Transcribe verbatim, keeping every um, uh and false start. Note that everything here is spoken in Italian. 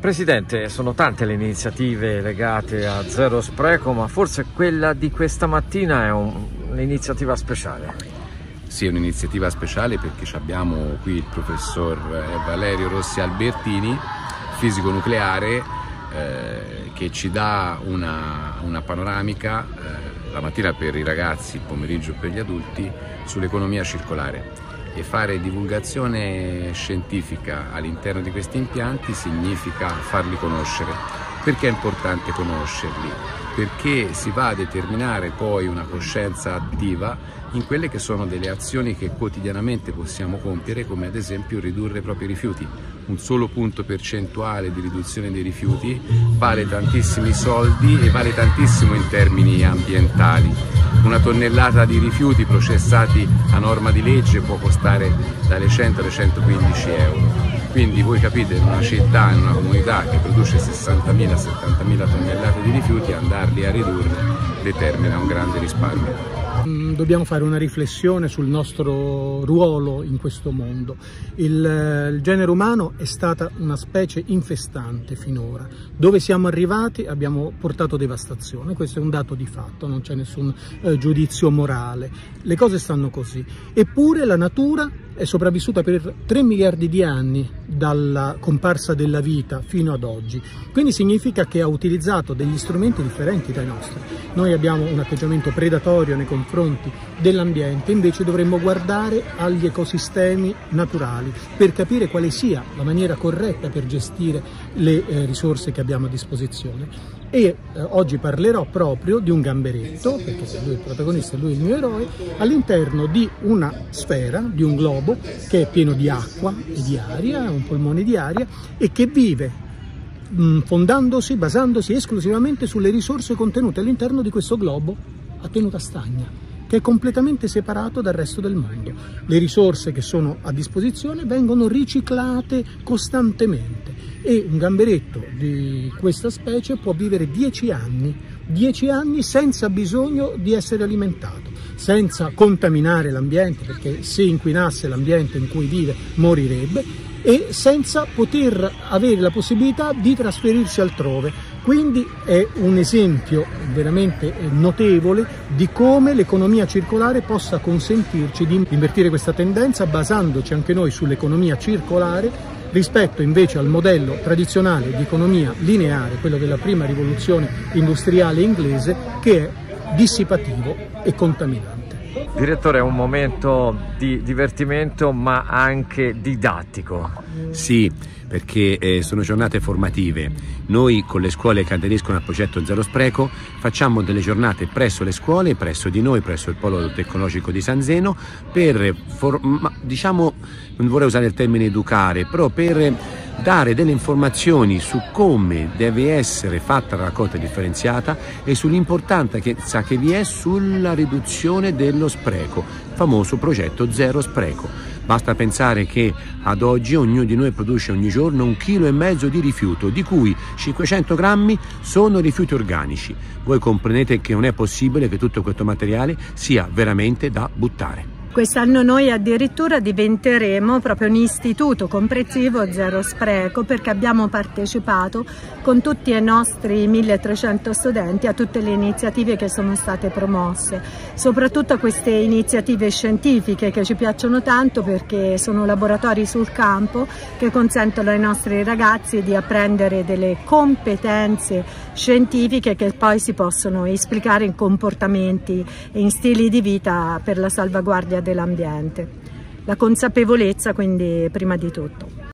Presidente, sono tante le iniziative legate a Zero Spreco, ma forse quella di questa mattina è un'iniziativa speciale. Sì, è un'iniziativa speciale perché abbiamo qui il professor Valerio Rossi Albertini, fisico nucleare, eh, che ci dà una, una panoramica eh, la mattina per i ragazzi, il pomeriggio per gli adulti, sull'economia circolare. E fare divulgazione scientifica all'interno di questi impianti significa farli conoscere. Perché è importante conoscerli? Perché si va a determinare poi una coscienza attiva in quelle che sono delle azioni che quotidianamente possiamo compiere, come ad esempio ridurre i propri rifiuti. Un solo punto percentuale di riduzione dei rifiuti vale tantissimi soldi e vale tantissimo in termini ambientali. Una tonnellata di rifiuti processati a norma di legge può costare dalle cento alle centoquindici euro. Quindi voi capite, in una città, in una comunità che produce sessantamila settantamila tonnellate di rifiuti, andarli a ridurre determina un grande risparmio. Dobbiamo fare una riflessione sul nostro ruolo in questo mondo. Il, il genere umano è stata una specie infestante finora. Dove siamo arrivati abbiamo portato devastazione, questo è un dato di fatto, non c'è nessun eh, giudizio morale. Le cose stanno così. Eppure la natura è sopravvissuta per tre miliardi di anni dalla comparsa della vita fino ad oggi. Quindi significa che ha utilizzato degli strumenti differenti dai nostri. Noi abbiamo un atteggiamento predatorio nei confronti dell'ambiente, invece dovremmo guardare agli ecosistemi naturali per capire quale sia la maniera corretta per gestire le eh, risorse che abbiamo a disposizione. E eh, oggi parlerò proprio di un gamberetto, perché lui è il protagonista e lui è il mio eroe, all'interno di una sfera, di un globo che è pieno di acqua e di aria, un polmone di aria, e che vive mh, fondandosi, basandosi esclusivamente sulle risorse contenute all'interno di questo globo a tenuta stagna, che è completamente separato dal resto del mondo. Le risorse che sono a disposizione vengono riciclate costantemente e un gamberetto di questa specie può vivere dieci anni, dieci anni senza bisogno di essere alimentato, senza contaminare l'ambiente, perché se inquinasse l'ambiente in cui vive morirebbe, e senza poter avere la possibilità di trasferirsi altrove. Quindi è un esempio veramente notevole di come l'economia circolare possa consentirci di invertire questa tendenza, basandoci anche noi sull'economia circolare rispetto invece al modello tradizionale di economia lineare, quello della prima rivoluzione industriale inglese, che è dissipativo e contaminante. Direttore, è un momento di divertimento ma anche didattico. Sì, perché eh, sono giornate formative. Noi con le scuole che aderiscono al progetto Zero Spreco facciamo delle giornate presso le scuole, presso di noi, presso il Polo Tecnologico di San Zeno, per, diciamo, non vorrei usare il termine educare, però per dare delle informazioni su come deve essere fatta la raccolta differenziata e sull'importanza che, che vi è sulla riduzione dello spreco, il famoso progetto Zero Spreco. Basta pensare che ad oggi ognuno di noi produce ogni giorno un chilo e mezzo di rifiuto, di cui cinquecento grammi sono rifiuti organici. Voi comprendete che non è possibile che tutto questo materiale sia veramente da buttare. Quest'anno noi addirittura diventeremo proprio un istituto comprensivo Zero Spreco, perché abbiamo partecipato con tutti i nostri milletrecento studenti a tutte le iniziative che sono state promosse, soprattutto a queste iniziative scientifiche che ci piacciono tanto perché sono laboratori sul campo che consentono ai nostri ragazzi di apprendere delle competenze scientifiche che poi si possono esplicare in comportamenti e in stili di vita per la salvaguardia dell'ambiente. La consapevolezza quindi prima di tutto.